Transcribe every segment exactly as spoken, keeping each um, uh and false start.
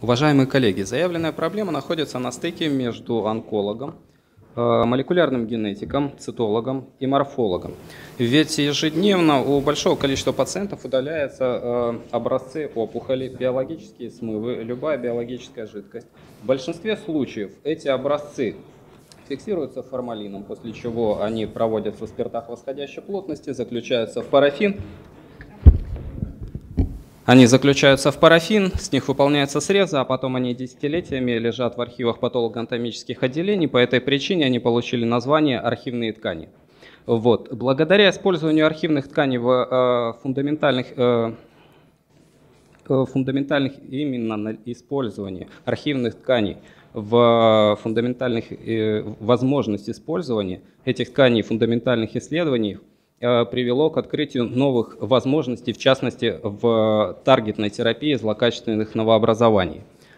Уважаемые коллеги, заявленная проблема находится на стыке между онкологом, молекулярным генетиком, цитологом и морфологом. Ведь ежедневно у большого количества пациентов удаляются образцы опухоли, биологические смывы, любая биологическая жидкость. В большинстве случаев эти образцы фиксируются формалином, после чего они проводятся в спиртах восходящей плотности, заключаются в парафин. Они заключаются в парафин, с них выполняются срезы, а потом они десятилетиями лежат в архивах патологоанатомических отделений. По этой причине они получили название архивные ткани. Вот. Благодаря использованию архивных тканей в э, фундаментальных, э, фундаментальных именно на использовании архивных тканей в фундаментальных э, возможность использования этих тканей фундаментальных исследований привело к открытию новых возможностей, в частности, в таргетной терапии злокачественных новообразований.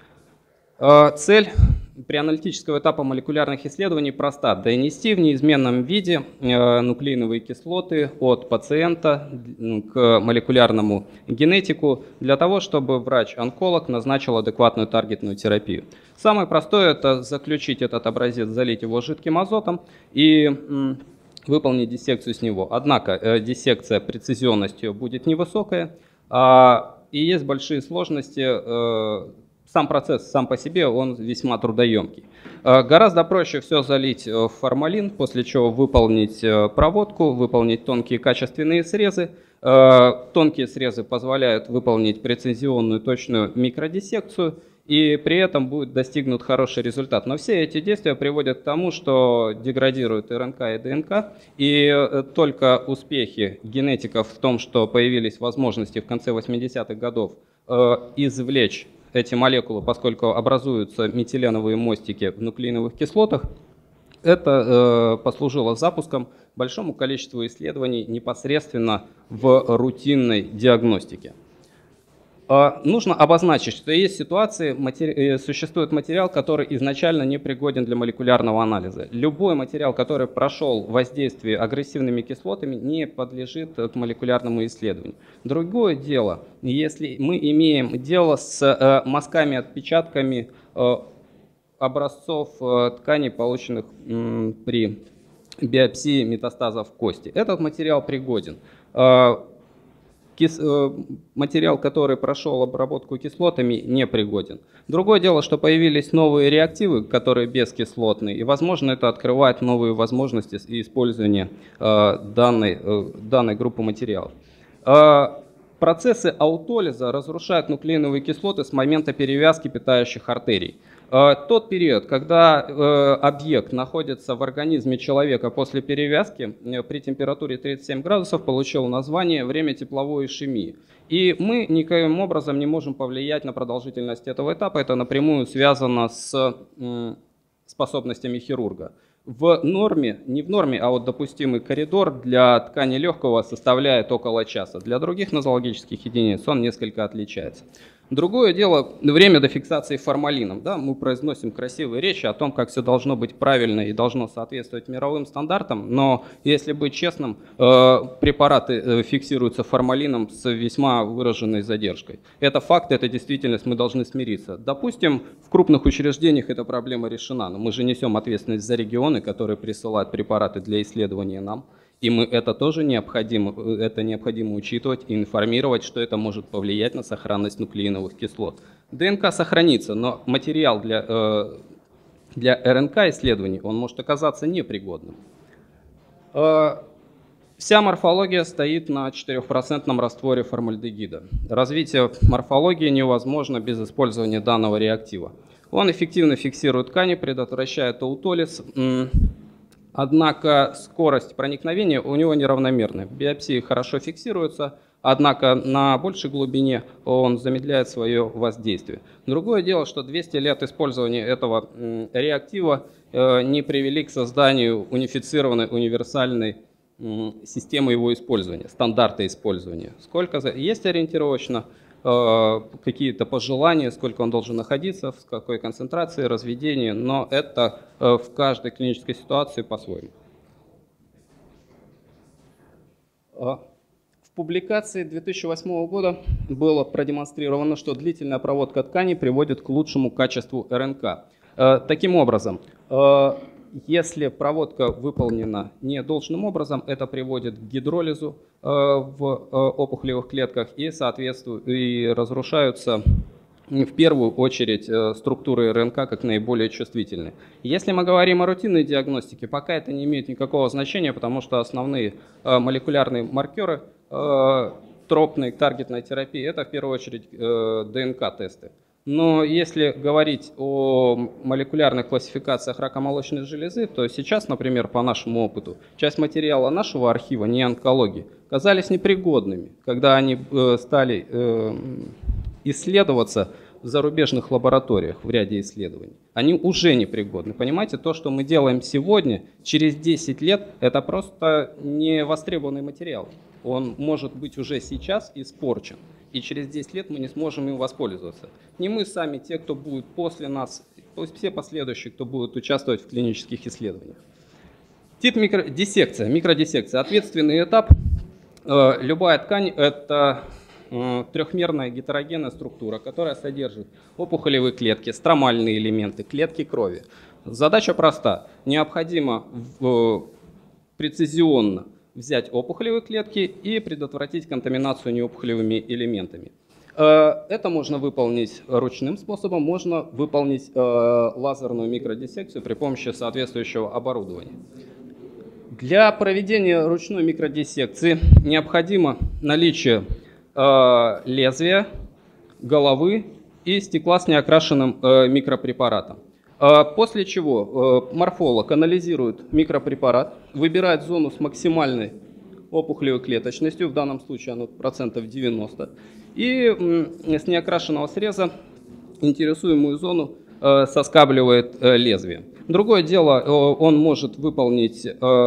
Цель преаналитического этапа молекулярных исследований проста: донести в неизменном виде нуклеиновые кислоты от пациента к молекулярному генетику для того, чтобы врач-онколог назначил адекватную таргетную терапию. Самое простое – это заключить этот образец, залить его жидким азотом и выполнить диссекцию с него. Однако э, диссекция прецизионностью будет невысокая, э, и есть большие сложности. Э, сам процесс сам по себе он весьма трудоемкий. Э, гораздо проще все залить в формалин, после чего выполнить э, проводку, выполнить тонкие качественные срезы. Э, тонкие срезы позволяют выполнить прецизионную точную микродиссекцию, и при этом будет достигнут хороший результат. Но все эти действия приводят к тому, что деградируют РНК и ДНК, и только успехи генетиков в том, что появились возможности в конце восьмидесятых годов извлечь эти молекулы, поскольку образуются метиленовые мостики в нуклеиновых кислотах, это послужило запуском большому количеству исследований непосредственно в рутинной диагностике. Нужно обозначить, что есть ситуации, матери... существует материал, который изначально не пригоден для молекулярного анализа. Любой материал, который прошел воздействие агрессивными кислотами, не подлежит к молекулярному исследованию. Другое дело, если мы имеем дело с мазками, отпечатками образцов тканей, полученных при биопсии метастазов кости. Этот материал пригоден. Материал, который прошел обработку кислотами, не пригоден. Другое дело, что появились новые реактивы, которые бескислотные, и, возможно, это открывает новые возможности использования данной, данной группы материалов. Процессы аутолиза разрушают нуклеиновые кислоты с момента перевязки питающих артерий. Тот период, когда объект находится в организме человека после перевязки при температуре тридцать семь градусов, получил название время тепловой ишемии. И мы никаким образом не можем повлиять на продолжительность этого этапа. Это напрямую связано с способностями хирурга. В норме, не в норме, а вот допустимый коридор для ткани легкого составляет около часа. Для других нозологических единиц он несколько отличается. Другое дело – время до фиксации формалином. Да, мы произносим красивые речи о том, как все должно быть правильно и должно соответствовать мировым стандартам, но, если быть честным, препараты фиксируются формалином с весьма выраженной задержкой. Это факт, это действительность, мы должны смириться. Допустим, в крупных учреждениях эта проблема решена, но мы же несем ответственность за регионы, которые присылают препараты для исследования нам. И мы это тоже необходимо, это необходимо учитывать и информировать, что это может повлиять на сохранность нуклеиновых кислот. ДНК сохранится, но материал для, для РНК исследований он может оказаться непригодным. Вся морфология стоит на четырёхпроцентном растворе формальдегида. Развитие морфологии невозможно без использования данного реактива. Он эффективно фиксирует ткани, предотвращает аутолиз. Однако скорость проникновения у него неравномерная. Биопсии хорошо фиксируются, однако на большей глубине он замедляет свое воздействие. Другое дело, что двести лет использования этого реактива не привели к созданию унифицированной, универсальной системы его использования, стандарта использования. Сколько есть ориентировочно какие-то пожелания, сколько он должен находиться, в какой концентрации, разведении, но это в каждой клинической ситуации по-своему. В публикации две тысячи восьмого года было продемонстрировано, что длительная проводка тканей приводит к лучшему качеству РНК. Таким образом, если проводка выполнена не должным образом, это приводит к гидролизу в опухолевых клетках и, соответствует, и разрушаются в первую очередь структуры РНК как наиболее чувствительные. Если мы говорим о рутинной диагностике, пока это не имеет никакого значения, потому что основные молекулярные маркеры тропной таргетной терапии – это в первую очередь ДНК-тесты. Но если говорить о молекулярных классификациях рака молочной железы, то сейчас, например, по нашему опыту, часть материала нашего архива, не онкологии, казались непригодными, когда они стали исследоваться в зарубежных лабораториях в ряде исследований. Они уже непригодны. Понимаете, то, что мы делаем сегодня, через десять лет, это просто не востребованный материал. Он может быть уже сейчас испорчен. И через десять лет мы не сможем им воспользоваться. Не мы сами, те, кто будет после нас, все последующие, кто будут участвовать в клинических исследованиях. Тип микродиссекция. Микродиссекция. Ответственный этап. Любая ткань – это трехмерная гетерогенная структура, которая содержит опухолевые клетки, стромальные элементы, клетки крови. Задача проста. Необходимо прецизионно взять опухолевые клетки и предотвратить контаминацию неопухолевыми элементами. Это можно выполнить ручным способом, можно выполнить лазерную микродиссекцию при помощи соответствующего оборудования. Для проведения ручной микродиссекции необходимо наличие лезвия, головы и стекла с неокрашенным микропрепаратом. После чего морфолог анализирует микропрепарат, выбирает зону с максимальной опухолевой клеточностью, в данном случае оно процентов девяносто, и с неокрашенного среза интересуемую зону соскабливает лезвием. Другое дело, он может выполнить,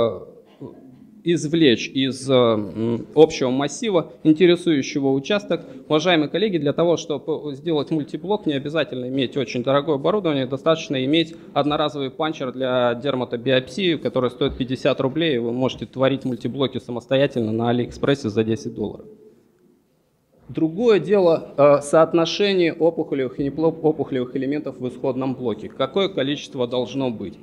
извлечь из общего массива интересующего участок. Уважаемые коллеги, для того, чтобы сделать мультиблок, не обязательно иметь очень дорогое оборудование, достаточно иметь одноразовый панчер для дерматобиопсии, который стоит пятьдесят рублей, и вы можете творить мультиблоки самостоятельно на Алиэкспрессе за десять долларов. Другое дело соотношение опухолевых и неопухолевых элементов в исходном блоке. Какое количество должно быть?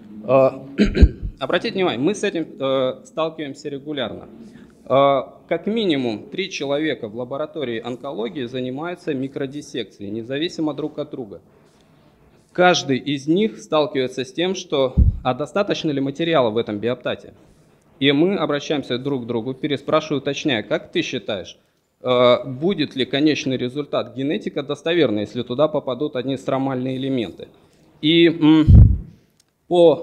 Обратите внимание, мы с этим э, сталкиваемся регулярно. Э, как минимум три человека в лаборатории онкологии занимаются микродиссекцией, независимо друг от друга. Каждый из них сталкивается с тем, что а достаточно ли материала в этом биоптате? И мы обращаемся друг к другу, переспрашиваю, уточняя, как ты считаешь, э, будет ли конечный результат генетика достоверный, если туда попадут одни стромальные элементы? И м, по...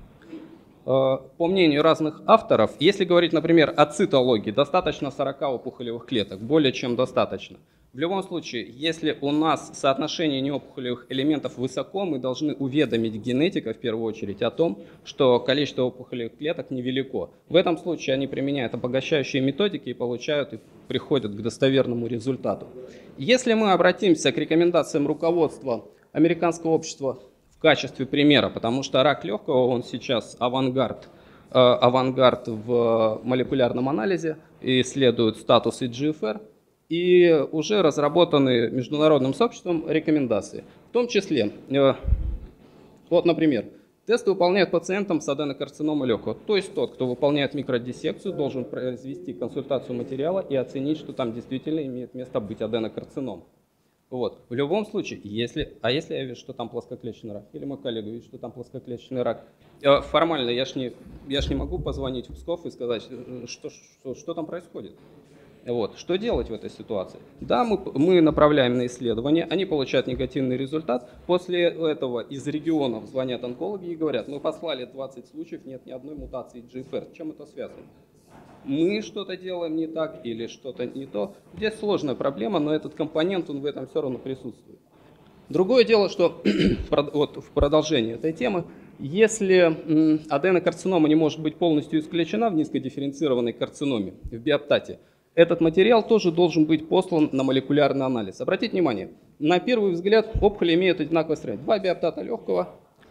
По мнению разных авторов, если говорить, например, о цитологии, достаточно сорока опухолевых клеток, более чем достаточно. В любом случае, если у нас соотношение неопухолевых элементов высоко, мы должны уведомить генетика в первую очередь о том, что количество опухолевых клеток невелико. В этом случае они применяют обогащающие методики и получают и приходят к достоверному результату. Если мы обратимся к рекомендациям руководства Американского общества в качестве примера, потому что рак легкого, он сейчас авангард, э, авангард в молекулярном анализе, исследует статус и джи эф ар, и уже разработаны международным сообществом рекомендации. В том числе, э, вот, например, тест выполняют пациентам с аденокарциномой легкого. То есть тот, кто выполняет микродиссекцию, должен произвести консультацию материала и оценить, что там действительно имеет место быть аденокарцином. Вот. В любом случае, если, а если я вижу, что там плоскоклеточный рак, или мой коллега видит, что там плоскоклеточный рак, формально я ж не, я ж не могу позвонить в Псков и сказать, что, что, что там происходит. Вот. Что делать в этой ситуации? Да, мы, мы направляем на исследование, они получают негативный результат. После этого из регионов звонят онкологи и говорят, мы послали двадцать случаев, нет ни одной мутации джи эф ар. С чем это связано? Мы что-то делаем не так или что-то не то. Здесь сложная проблема, но этот компонент, он в этом все равно присутствует. Другое дело, что вот в продолжении этой темы, если аденокарцинома не может быть полностью исключена в низкодифференцированной карциноме, в биоптате, этот материал тоже должен быть послан на молекулярный анализ. Обратите внимание, на первый взгляд опухоли имеют одинаковое строение. Два биоптата легкого,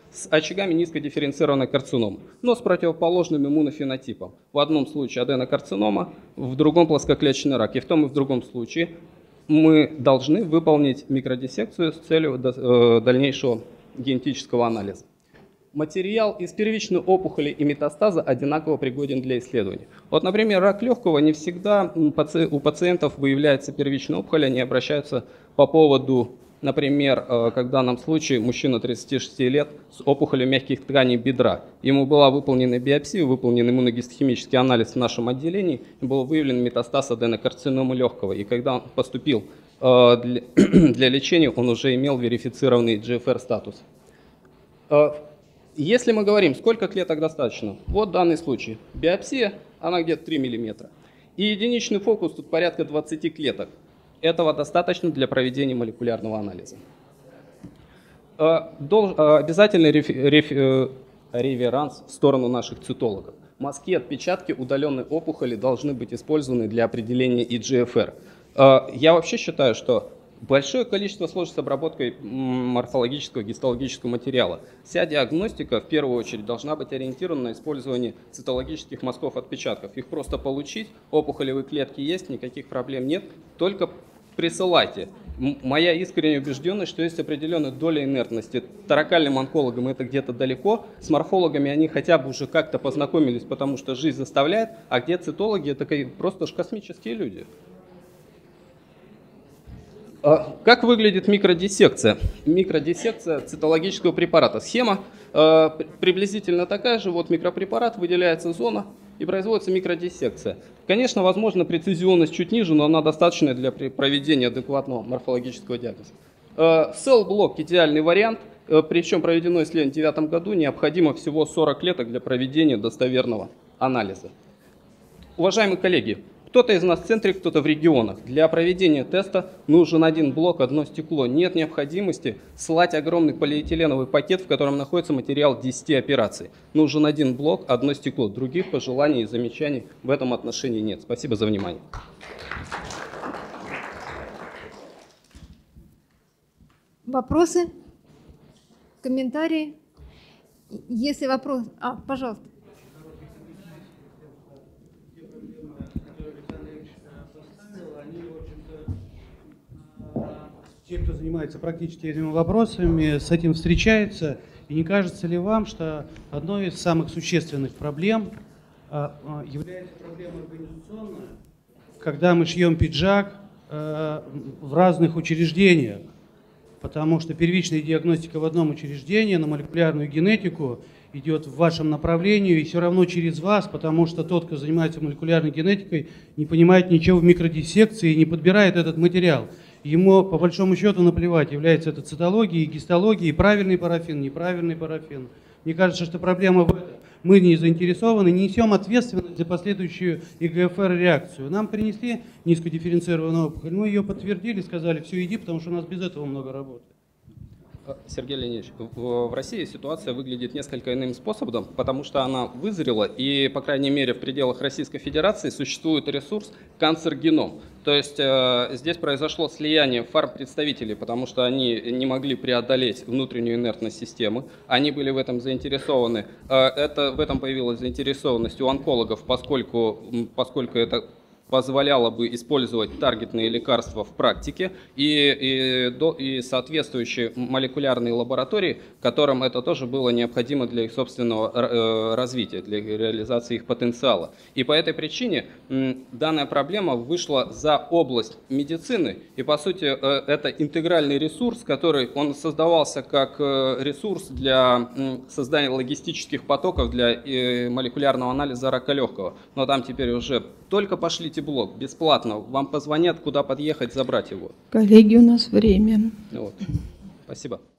с очагами низкодифференцированной карциномы, но с противоположным иммунофенотипом. В одном случае аденокарцинома, в другом плоскоклеточный рак. И в том и в другом случае мы должны выполнить микродиссекцию с целью дальнейшего генетического анализа. Материал из первичной опухоли и метастаза одинаково пригоден для исследования. Вот, например, рак легкого не всегда у пациентов выявляется первичная опухоль, они обращаются по поводу, например, как в данном случае мужчина тридцати шести лет с опухолью мягких тканей бедра. Ему была выполнена биопсия, выполнен иммуногистохимический анализ в нашем отделении, и был выявлен метастаз аденокарциномы легкого. И когда он поступил для, для лечения, он уже имел верифицированный джи эф ар статус. Если мы говорим, сколько клеток достаточно, вот данный случай. Биопсия, она где-то три миллиметра. И единичный фокус тут порядка двадцати клеток. Этого достаточно для проведения молекулярного анализа. Обязательный реверанс в сторону наших цитологов. Мазки отпечатки удаленной опухоли должны быть использованы для определения и джи эф ар. Я вообще считаю, что большое количество сложно с обработкой морфологического, гистологического материала. Вся диагностика в первую очередь должна быть ориентирована на использование цитологических мазков отпечатков. Их просто получить, опухолевые клетки есть, никаких проблем нет, только присылайте. Моя искренняя убежденность, что есть определенная доля инертности. Таракальным онкологам это где-то далеко, с морфологами они хотя бы уже как-то познакомились, потому что жизнь заставляет, а где цитологи, это просто ж космические люди. Как выглядит микродиссекция? Микродиссекция цитологического препарата. Схема э, приблизительно такая же. Вот микропрепарат, выделяется зона и производится микродиссекция. Конечно, возможно, прецизионность чуть ниже, но она достаточная для проведения адекватного морфологического диагноза. Э, Cell-блок – идеальный вариант, э, причем проведено исследование в две тысячи девятом году, необходимо всего сорок клеток для проведения достоверного анализа. Уважаемые коллеги, кто-то из нас в центре, кто-то в регионах. Для проведения теста нужен один блок, одно стекло. Нет необходимости слать огромный полиэтиленовый пакет, в котором находится материал десяти операций. Нужен один блок, одно стекло. Других пожеланий и замечаний в этом отношении нет. Спасибо за внимание. Вопросы? Комментарии? Если вопрос... А, пожалуйста. Те, кто занимается практически этими вопросами, с этим встречается. И не кажется ли вам, что одной из самых существенных проблем является проблема организационная, когда мы шьем пиджак в разных учреждениях? Потому что первичная диагностика в одном учреждении на молекулярную генетику идет в вашем направлении и все равно через вас, потому что тот, кто занимается молекулярной генетикой, не понимает ничего в микродиссекции и не подбирает этот материал. Ему, по большому счету, наплевать, является это цитологией, гистологией, правильный парафин, неправильный парафин. Мне кажется, что проблема в этом. Мы не заинтересованы, не несем ответственность за последующую и гэ эф эр-реакцию. Нам принесли низкодифференцированную опухоль, мы ее подтвердили, сказали, все, иди, потому что у нас без этого много работы. Сергей Леонидович, в России ситуация выглядит несколько иным способом, потому что она вызрела, и, по крайней мере, в пределах Российской Федерации существует ресурс «Канцер-геном». То есть э, здесь произошло слияние фармпредставителей, потому что они не могли преодолеть внутреннюю инертность системы, они были в этом заинтересованы. Э, это, в этом появилась заинтересованность у онкологов, поскольку, поскольку это позволяло бы использовать таргетные лекарства в практике и, и, и соответствующие молекулярные лаборатории, которым это тоже было необходимо для их собственного развития, для реализации их потенциала. И по этой причине данная проблема вышла за область медицины, и по сути это интегральный ресурс, который он создавался как ресурс для создания логистических потоков для молекулярного анализа рака легкого. Но там теперь уже только пошлите блок, бесплатно. Вам позвонят, куда подъехать, забрать его. Коллеги, у нас время. Вот. Спасибо.